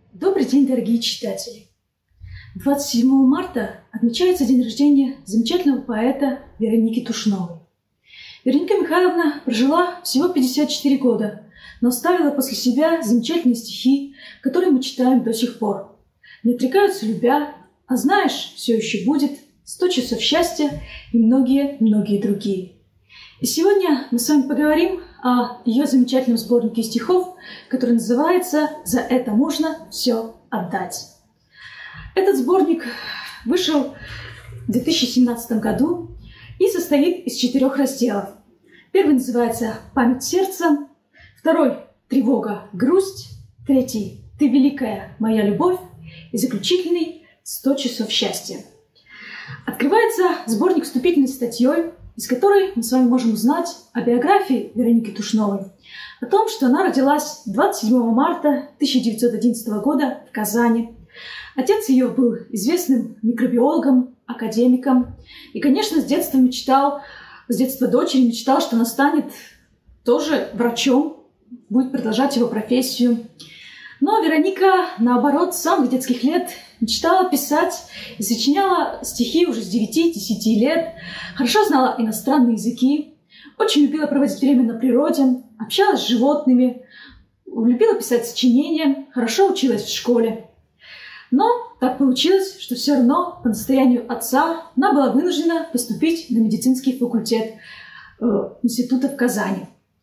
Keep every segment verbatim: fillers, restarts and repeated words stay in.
Добрый день, дорогие читатели! двадцать седьмого марта отмечается день рождения замечательного поэта Вероники Тушновой. Вероника Михайловна прожила всего пятьдесят четыре года, но оставила после себя замечательные стихи, которые мы читаем до сих пор. «Не отрекаются любя», «А знаешь, все еще будет», «Сто часов счастья» и многие-многие другие. И сегодня мы с вами поговорим о ее замечательном сборнике стихов, который называется «За это можно все отдать». Этот сборник вышел в две тысячи семнадцатом году и состоит из четырех разделов. Первый называется «Память сердца», второй «Тревога, грусть», третий «Ты великая, моя любовь» и заключительный «Сто часов счастья». Открывается сборник вступительной статьей, из которой мы с вами можем узнать о биографии Вероники Тушновой, о том, что она родилась двадцать седьмого марта тысяча девятьсот одиннадцатого года в Казани. Отец ее был известным микробиологом, академиком. И, конечно, с детства мечтал, с детства дочери мечтал, что она станет тоже врачом, будет продолжать его профессию. Но Вероника, наоборот, с самых детских лет мечтала писать и сочиняла стихи уже с девяти-десяти лет, хорошо знала иностранные языки, очень любила проводить время на природе, общалась с животными, любила писать сочинения, хорошо училась в школе. Но так получилось, что все равно по настоянию отца она была вынуждена поступить на медицинский факультет э, института в Казани.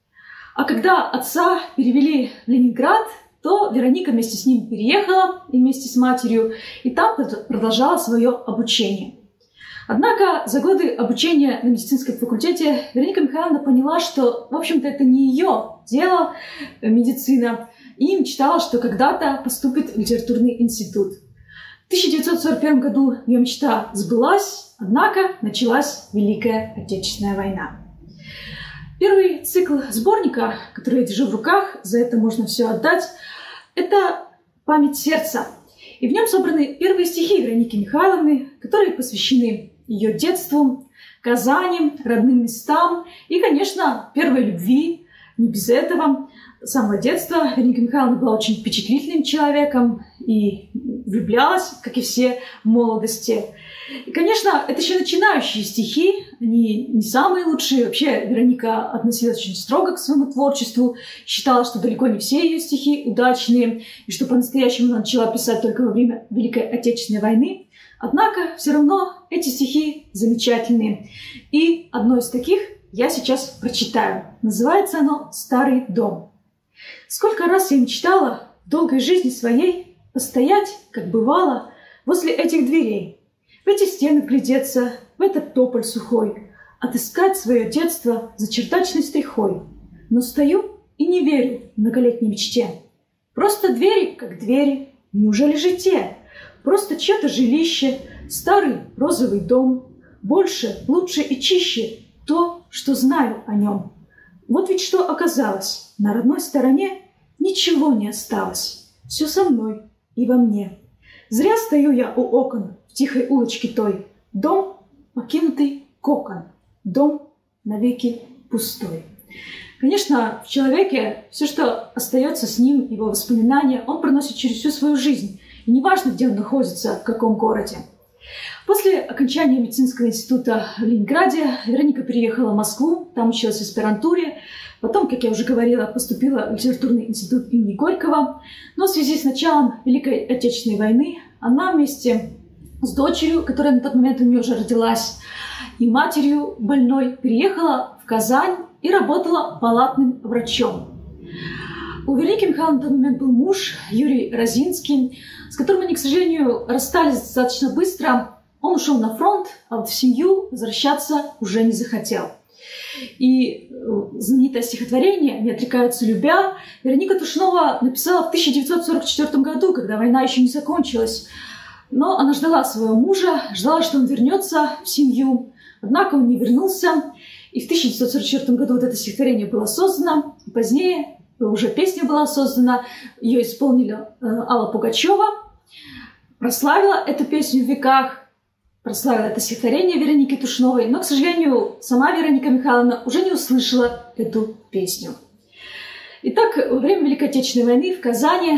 А когда отца перевели в Ленинград, то Вероника вместе с ним переехала и вместе с матерью, и там продолжала свое обучение. Однако за годы обучения на медицинском факультете Вероника Михайловна поняла, что, в общем-то, это не ее дело, медицина, и мечтала, что когда-то поступит в литературный институт. В тысяча девятьсот сорок первом году ее мечта сбылась, однако началась Великая Отечественная война. Первый цикл сборника, который я держу в руках, «За это можно все отдать», это «Память сердца». И в нем собраны первые стихи Вероники Михайловны, которые посвящены ее детству, Казани, родным местам и, конечно, первой любви. Не без этого. С самого детства Вероника Михайловна была очень впечатлительным человеком и влюблялась, как и все, в молодости. И, конечно, это еще начинающие стихи, они не самые лучшие. Вообще Вероника относилась очень строго к своему творчеству, считала, что далеко не все ее стихи удачные, и что по-настоящему она начала писать только во время Великой Отечественной войны. Однако все равно эти стихи замечательные. И одно из таких я сейчас прочитаю. Называется оно «Старый дом». Сколько раз я мечтала в долгой жизни своей постоять, как бывало, возле этих дверей, в эти стены вглядеться, в этот тополь сухой, отыскать свое детство за чердачной стрихой. Но стою и не верю многолетней мечте. Просто двери, как двери, неужели же те? Просто чье-то жилище, старый розовый дом, больше, лучше и чище то, что знаю о нем. Вот ведь что оказалось, на родной стороне ничего не осталось. Все со мной и во мне. Зря стою я у окон в тихой улочке той. Дом — покинутый кокон, дом навеки пустой. Конечно, в человеке все, что остается с ним, его воспоминания, он проносит через всю свою жизнь. И неважно, где он находится, в каком городе. После окончания медицинского института в Ленинграде Вероника переехала в Москву, там училась в аспирантуре. Потом, как я уже говорила, поступила в литературный институт имени Горького. Но в связи с началом Великой Отечественной войны она вместе с дочерью, которая на тот момент у нее уже родилась, и матерью больной, переехала в Казань и работала палатным врачом. У Вероники Михайловны на тот момент был муж Юрий Розинский, с которым они, к сожалению, расстались достаточно быстро. Он ушел на фронт, а вот в семью возвращаться уже не захотел. И знаменитое стихотворение «Не отрекаются любя» Вероника Тушнова написала в тысяча девятьсот сорок четвёртом году, когда война еще не закончилась. Но она ждала своего мужа, ждала, что он вернется в семью. Однако он не вернулся. И в тысяча девятьсот сорок четвёртом году вот это стихотворение было создано. И позднее уже песня была создана. Ее исполнили э, Алла Пугачева. Прославила эту песню в веках. Прославила это стихотворение Вероники Тушновой. Но, к сожалению, сама Вероника Михайловна уже не услышала эту песню. Итак, во время Великой Отечественной войны в Казани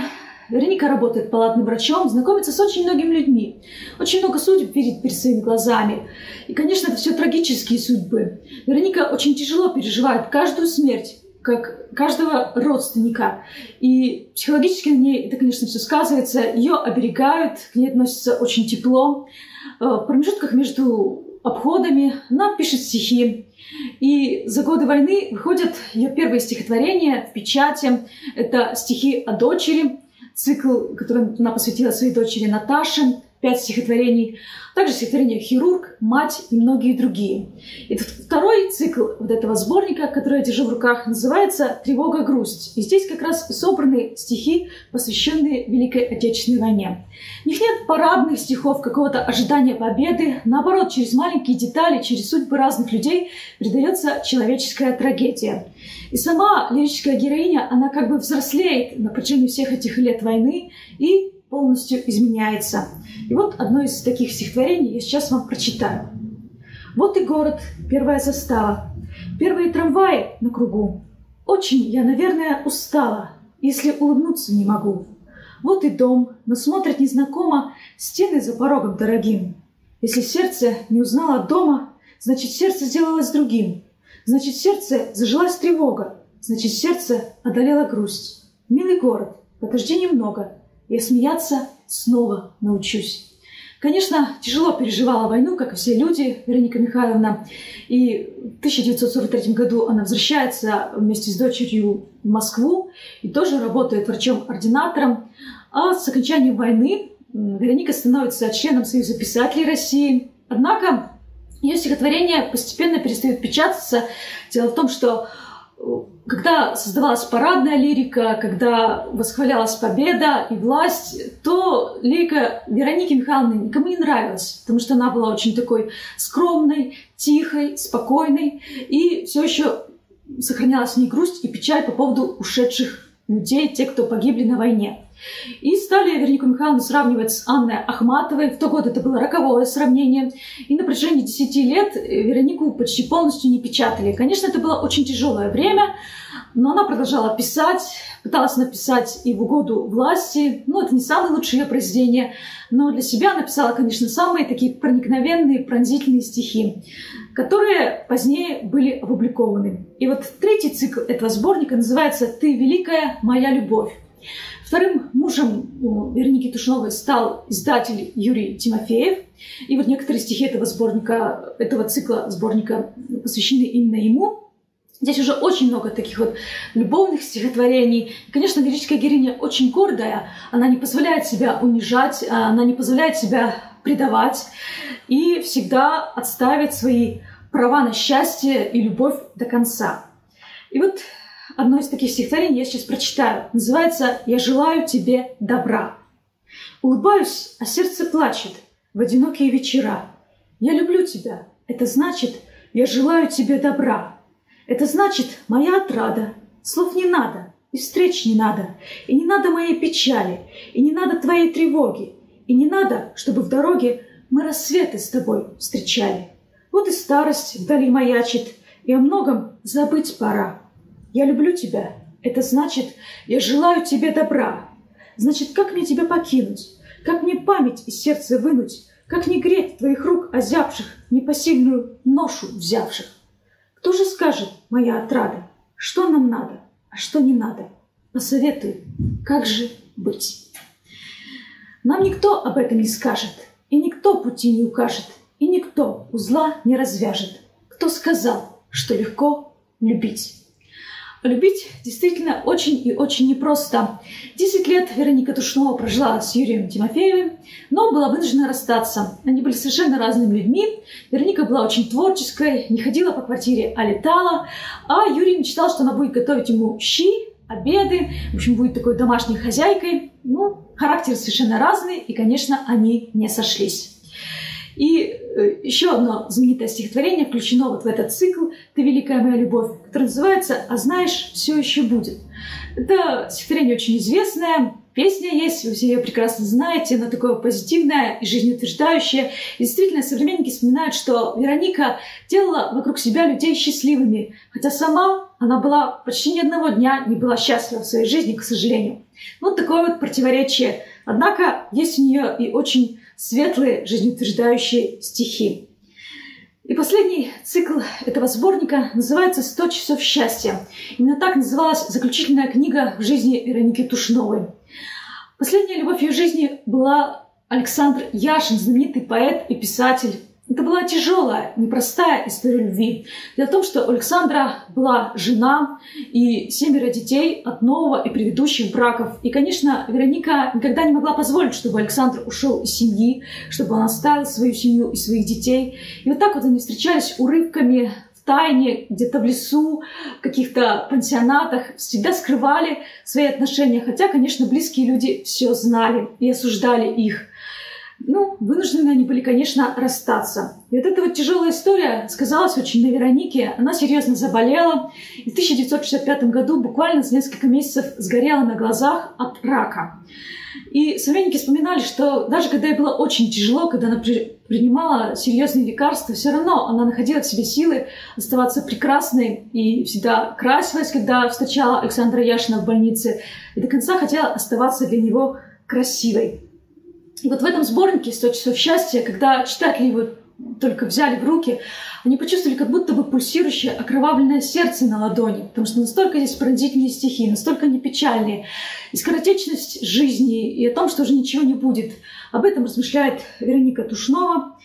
Вероника работает палатным врачом, знакомится с очень многими людьми. Очень много судеб видит перед своими глазами. И, конечно, это все трагические судьбы. Вероника очень тяжело переживает каждую смерть, как каждого родственника. И психологически на ней это, конечно, все сказывается. Ее оберегают, к ней относятся очень тепло. В промежутках между обходами она пишет стихи. И за годы войны выходят ее первые стихотворения в печати. Это стихи о дочери, цикл, который она посвятила своей дочери Наташе, пять стихотворений. Также стихотворение «Хирург», «Мать» и многие другие. И второй цикл вот этого сборника, который я держу в руках, называется «Тревога, грусть». И здесь как раз собраны стихи, посвященные Великой Отечественной войне. В них нет парадных стихов, какого-то ожидания победы. Наоборот, через маленькие детали, через судьбы разных людей передается человеческая трагедия. И сама лирическая героиня, она как бы взрослеет на протяжении всех этих лет войны и полностью изменяется. И вот одно из таких стихотворений я сейчас вам прочитаю. Вот и город, первая застава, первые трамваи на кругу. Очень я, наверное, устала, если улыбнуться не могу. Вот и дом, но смотрит незнакомо, стены за порогом дорогим. Если сердце не узнало дома, значит, сердце сделалось другим. Значит, в сердце зажилась тревога, значит, сердце одолела грусть. Милый город, подожди немного, я смеяться снова научусь. Конечно, тяжело переживала войну, как и все люди, Вероника Михайловна. И в тысяча девятьсот сорок третьем году она возвращается вместе с дочерью в Москву и тоже работает врачом-ординатором. А с окончанием войны Вероника становится членом Союза писателей России. Однако ее стихотворения постепенно перестают печататься. Дело в том, что когда создавалась парадная лирика, когда восхвалялась победа и власть, то лирика Вероники Михайловны никому не нравилась, потому что она была очень такой скромной, тихой, спокойной, и все еще сохранялась в ней грусть и печаль по поводу ушедших людей, тех, кто погибли на войне. И стали Веронику Михайловну сравнивать с Анной Ахматовой. В тот год это было роковое сравнение. И на протяжении десяти лет Веронику почти полностью не печатали. Конечно, это было очень тяжелое время, но она продолжала писать, пыталась написать и в угоду власти. Ну, это не самые лучшие ее произведения, но для себя написала, конечно, самые такие проникновенные, пронзительные стихи, которые позднее были опубликованы. И вот третий цикл этого сборника называется «Ты великая моя любовь». Вторым мужем Вероники Тушновой стал издатель Юрий Тимофеев. И вот некоторые стихи этого сборника, этого цикла сборника посвящены именно ему. Здесь уже очень много таких вот любовных стихотворений. И, конечно, лирическая героиня очень гордая. Она не позволяет себя унижать, она не позволяет себя предавать. И всегда отстаивает свои права на счастье и любовь до конца. И вот одно из таких стихотворений я сейчас прочитаю. Называется «Я желаю тебе добра». Улыбаюсь, а сердце плачет в одинокие вечера. Я люблю тебя. Это значит, я желаю тебе добра. Это значит, моя отрада. Слов не надо, и встреч не надо. И не надо моей печали, и не надо твоей тревоги. И не надо, чтобы в дороге мы рассветы с тобой встречали. Вот и старость вдали маячит, и о многом забыть пора. Я люблю тебя. Это значит, я желаю тебе добра. Значит, как мне тебя покинуть? Как мне память из сердца вынуть? Как не греть твоих рук озябших, непосильную ношу взявших? Кто же скажет, моя отрада, что нам надо, а что не надо? Посоветуй, как же быть? Нам никто об этом не скажет, и никто пути не укажет, и никто узла не развяжет. Кто сказал, что легко любить? Любить действительно очень и очень непросто. Десять лет Вероника Тушнова прожила с Юрием Тимофеевым, но была вынуждена расстаться. Они были совершенно разными людьми. Вероника была очень творческой, не ходила по квартире, а летала. А Юрий мечтал, что она будет готовить ему щи, обеды, в общем, будет такой домашней хозяйкой. Ну, характеры совершенно разные, и, конечно, они не сошлись. И еще одно знаменитое стихотворение включено вот в этот цикл «Ты великая моя любовь», которое называется «А знаешь, все еще будет». Это стихотворение очень известное, песня есть, вы все ее прекрасно знаете, она такое позитивное и жизнеутверждающее. И действительно, современники вспоминают, что Вероника делала вокруг себя людей счастливыми, хотя сама она была почти ни одного дня не была счастлива в своей жизни, к сожалению. Вот такое вот противоречие. Однако есть у нее и очень светлые, жизнеутверждающие стихи. И последний цикл этого сборника называется «сто часов счастья». Именно так называлась заключительная книга в жизни Вероники Тушновой. Последняя любовь ее жизни была Александр Яшин, знаменитый поэт и писатель. Это была тяжелая, непростая история любви. Дело в том, что у Александра была жена и семеро детей от нового и предыдущих браков. И, конечно, Вероника никогда не могла позволить, чтобы Александр ушел из семьи, чтобы он оставил свою семью и своих детей. И вот так вот они встречались урывками, в тайне, где-то в лесу, в каких-то пансионатах, всегда скрывали свои отношения. Хотя, конечно, близкие люди все знали и осуждали их. Ну, вынуждены они были, конечно, расстаться. И вот эта вот тяжелая история сказалась очень на Веронике. Она серьезно заболела. И в тысяча девятьсот шестьдесят пятом году буквально за несколько месяцев сгорела на глазах от рака. И современники вспоминали, что даже когда ей было очень тяжело, когда она при, принимала серьезные лекарства, все равно она находила в себе силы оставаться прекрасной и всегда красилась, когда встречала Александра Яшина в больнице. И до конца хотела оставаться для него красивой. И вот в этом сборнике «сто часов счастья», когда читатели его только взяли в руки, они почувствовали как будто бы пульсирующее окровавленное сердце на ладони, потому что настолько здесь пронзительные стихи, настолько они печальные. И скоротечность жизни, и о том, что уже ничего не будет. Об этом размышляет Вероника Тушнова.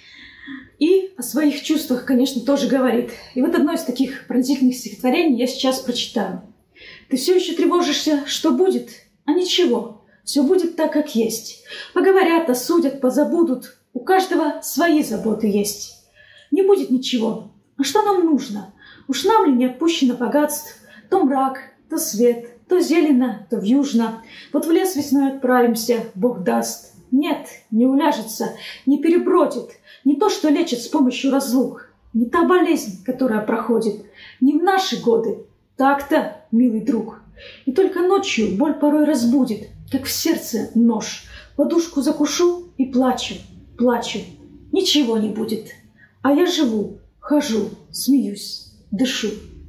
И о своих чувствах, конечно, тоже говорит. И вот одно из таких пронзительных стихотворений я сейчас прочитаю. «Ты все еще тревожишься, что будет? А ничего. Все будет так, как есть. Поговорят, осудят, позабудут. У каждого свои заботы есть. Не будет ничего. А что нам нужно? Уж нам ли не отпущено богатств? То мрак, то свет, то зелено, то вьюжно. Вот в лес весной отправимся, Бог даст. Нет, не уляжется, не перебродит. Не то, что лечит с помощью разлук. Не та болезнь, которая проходит. Не в наши годы. Так-то, милый друг. И только ночью боль порой разбудит, как в сердце нож. Подушку закушу и плачу, плачу. Ничего не будет. А я живу, хожу, смеюсь, дышу».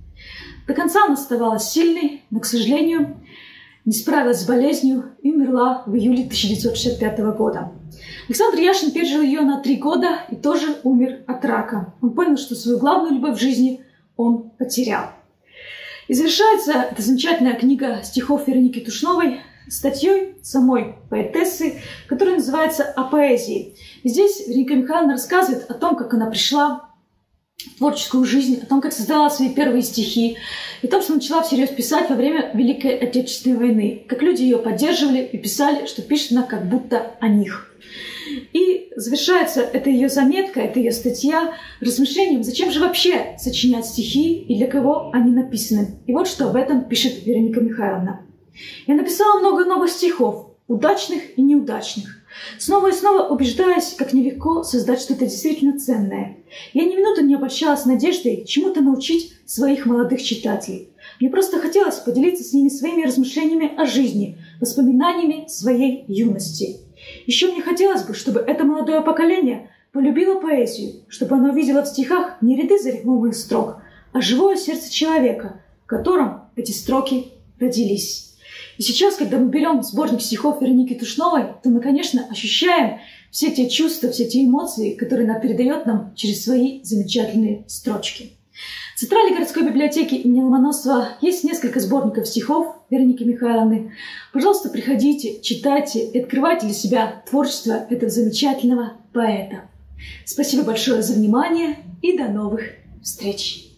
До конца она оставалась сильной, но, к сожалению, не справилась с болезнью и умерла в июле тысяча девятьсот шестьдесят пятого года. Александр Яшин пережил ее на три года и тоже умер от рака. Он понял, что свою главную любовь в жизни он потерял. И завершается эта замечательная книга стихов Вероники Тушновой статьей самой поэтессы, которая называется «О поэзии». И здесь Вероника Михайловна рассказывает о том, как она пришла в творческую жизнь, о том, как создала свои первые стихи, и о том, что начала всерьез писать во время Великой Отечественной войны, как люди ее поддерживали и писали, что пишет она как будто о них. И завершается эта ее заметка, эта ее статья размышлением, зачем же вообще сочинять стихи и для кого они написаны. И вот что об этом пишет Вероника Михайловна. «Я написала много новых стихов, удачных и неудачных, снова и снова убеждаясь, как нелегко создать что-то действительно ценное. Я ни минуты не обольщалась надеждой чему-то научить своих молодых читателей. Мне просто хотелось поделиться с ними своими размышлениями о жизни, воспоминаниями своей юности. Еще мне хотелось бы, чтобы это молодое поколение полюбило поэзию, чтобы оно видело в стихах не ряды зарифмованных строк, а живое сердце человека, в котором эти строки родились». И сейчас, когда мы берем сборник стихов Вероники Тушновой, то мы, конечно, ощущаем все те чувства, все те эмоции, которые она передает нам через свои замечательные строчки. В Центральной городской библиотеке имени Ломоносова есть несколько сборников стихов Вероники Михайловны. Пожалуйста, приходите, читайте и открывайте для себя творчество этого замечательного поэта. Спасибо большое за внимание и до новых встреч!